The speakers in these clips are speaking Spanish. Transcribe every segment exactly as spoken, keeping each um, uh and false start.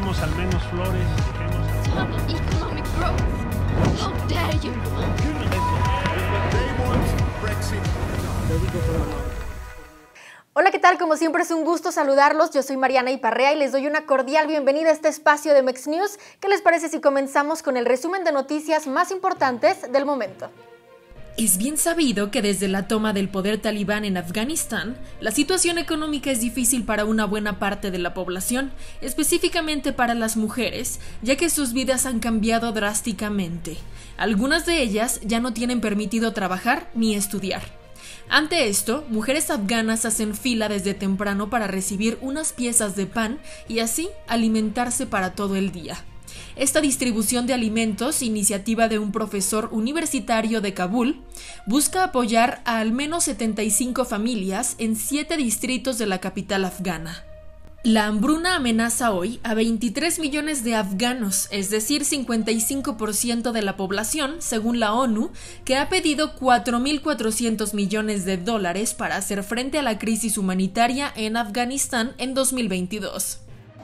dejemos al menos flores, dejemos... Total economic growth. How dare you? Hola, ¿qué tal? Como siempre es un gusto saludarlos. Yo soy Mariana Iparrea y les doy una cordial bienvenida a este espacio de Mex News. ¿Qué les parece si comenzamos con el resumen de noticias más importantes del momento? Es bien sabido que desde la toma del poder talibán en Afganistán, la situación económica es difícil para una buena parte de la población, específicamente para las mujeres, ya que sus vidas han cambiado drásticamente. Algunas de ellas ya no tienen permitido trabajar ni estudiar. Ante esto, mujeres afganas hacen fila desde temprano para recibir unas piezas de pan y así alimentarse para todo el día. Esta distribución de alimentos, iniciativa de un profesor universitario de Kabul, busca apoyar a al menos setenta y cinco familias en siete distritos de la capital afgana. La hambruna amenaza hoy a veintitrés millones de afganos, es decir, cincuenta y cinco por ciento de la población, según la ONU, que ha pedido cuatro mil cuatrocientos millones de dólares para hacer frente a la crisis humanitaria en Afganistán en dos mil veintidós.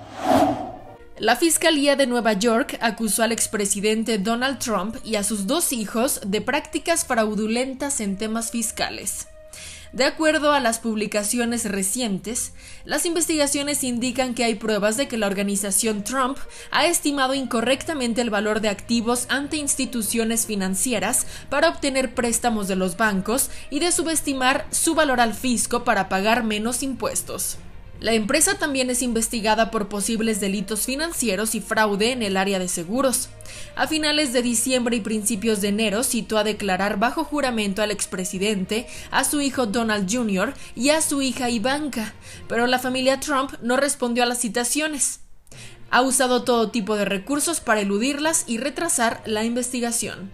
La Fiscalía de Nueva York acusó al expresidente Donald Trump y a sus dos hijos de prácticas fraudulentas en temas fiscales. De acuerdo a las publicaciones recientes, las investigaciones indican que hay pruebas de que la organización Trump ha estimado incorrectamente el valor de activos ante instituciones financieras para obtener préstamos de los bancos y de subestimar su valor al fisco para pagar menos impuestos. La empresa también es investigada por posibles delitos financieros y fraude en el área de seguros. A finales de diciembre y principios de enero citó a declarar bajo juramento al expresidente, a su hijo Donald junior y a su hija Ivanka, pero la familia Trump no respondió a las citaciones. Ha usado todo tipo de recursos para eludirlas y retrasar la investigación.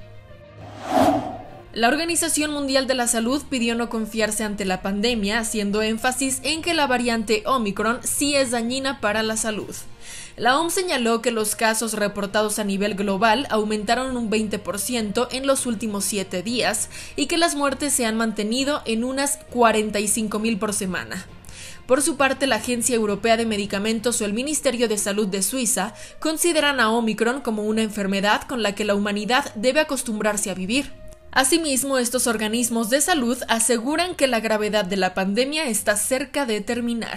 La Organización Mundial de la Salud pidió no confiarse ante la pandemia, haciendo énfasis en que la variante Omicron sí es dañina para la salud. La O M S señaló que los casos reportados a nivel global aumentaron un veinte por ciento en los últimos siete días y que las muertes se han mantenido en unas cuarenta y cinco mil por semana. Por su parte, la Agencia Europea de Medicamentos o el Ministerio de Salud de Suiza consideran a Omicron como una enfermedad con la que la humanidad debe acostumbrarse a vivir. Asimismo, estos organismos de salud aseguran que la gravedad de la pandemia está cerca de terminar.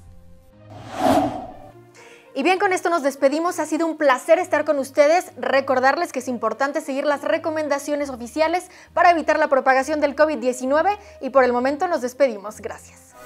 Y bien, con esto nos despedimos. Ha sido un placer estar con ustedes. Recordarles que es importante seguir las recomendaciones oficiales para evitar la propagación del COVID diecinueve y por el momento nos despedimos. Gracias.